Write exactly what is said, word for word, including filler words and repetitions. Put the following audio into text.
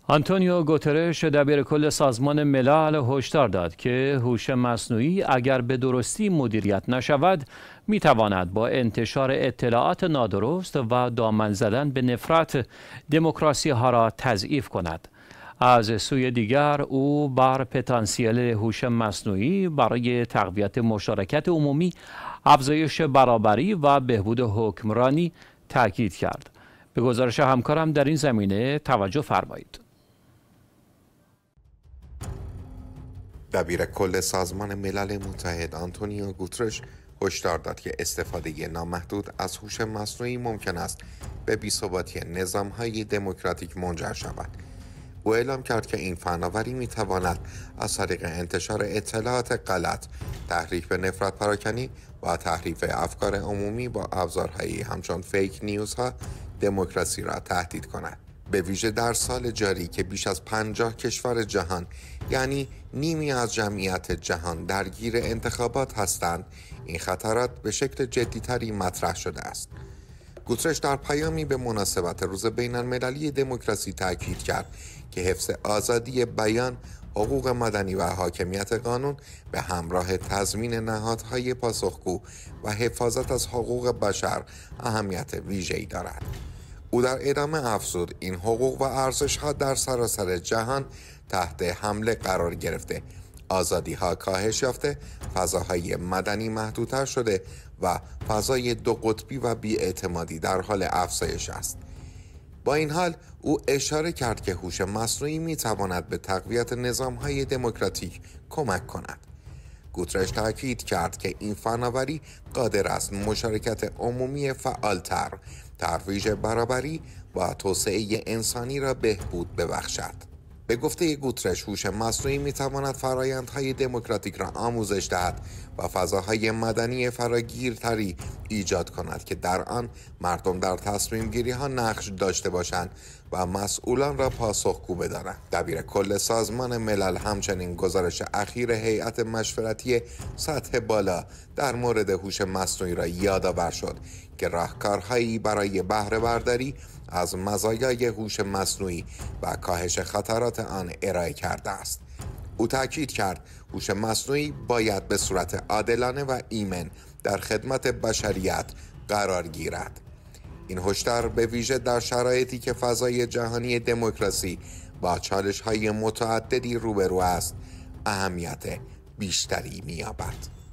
آنتونیو گوترش دبیرکل سازمان ملل هشدار داد که هوش مصنوعی اگر به درستی مدیریت نشود میتواند با انتشار اطلاعات نادرست و دامن زدن به نفرت دموکراسی ها را تضعیف کند. از سوی دیگر او بر پتانسیل هوش مصنوعی برای تقویت مشارکت عمومی، افزایش برابری و بهبود حکمرانی تاکید کرد. به گزارش همکارم در این زمینه توجه فرمایید. دبیر کل سازمان ملل متحد آنتونیو گوترش هشدار داد که استفاده نامحدود از هوش مصنوعی ممکن است به بی‌ثباتی نظام‌های دموکراتیک منجر شود. او اعلام کرد که این فناوری می‌تواند از طریق انتشار اطلاعات غلط، تحریک به نفرت پراکنی و تحریف افکار عمومی با ابزارهایی همچون فیک نیوزها دموکراسی را تهدید کند. به ویژه در سال جاری که بیش از پنجاه کشور جهان، یعنی نیمی از جمعیت جهان، درگیر انتخابات هستند، این خطرات به شکل جدی‌تری مطرح شده است. گوترش در پیامی به مناسبت روز بین‌المللی دموکراسی تاکید کرد که حفظ آزادی بیان، حقوق مدنی و حاکمیت قانون به همراه تضمین نهادهای پاسخگو و حفاظت از حقوق بشر اهمیت ویژه‌ای دارد. او در ادامه افزود این حقوق و ارزش‌ها در سراسر جهان تحت حمله قرار گرفته، آزادی‌ها کاهش یافته، فضاهای مدنی محدودتر شده و فضای دو قطبی و بی‌اعتمادی در حال افزایش است. با این حال او اشاره کرد که هوش مصنوعی می‌تواند به تقویت نظام‌های دموکراتیک کمک کند. گوترش تاکید کرد که این فناوری قادر است مشارکت عمومی فعالتر، ترویج برابری و توسعه انسانی را بهبود ببخشد. به گفته گوترش، هوش مصنوعی می‌تواند فرآیندهای دموکراتیک را آموزش دهد و فضاهای مدنی فراگیرتری ایجاد کند که در آن مردم در تصمیم گیری ها نقش داشته باشند و مسئولان را پاسخگو بدارند. دبیر کل سازمان ملل همچنین گزارش اخیر هیئت مشورتی سطح بالا در مورد هوش مصنوعی را یادآور شد که راهکارهایی برای بهره برداری از مزایای هوش مصنوعی و کاهش خطرات آن ارائه کرده است. او تاکید کرد هوش مصنوعی باید به صورت عادلانه و ایمن در خدمت بشریت قرار گیرد. این هشدار به ویژه در شرایطی که فضای جهانی دموکراسی با چالش‌های متعددی روبرو است، اهمیت بیشتری می‌یابد.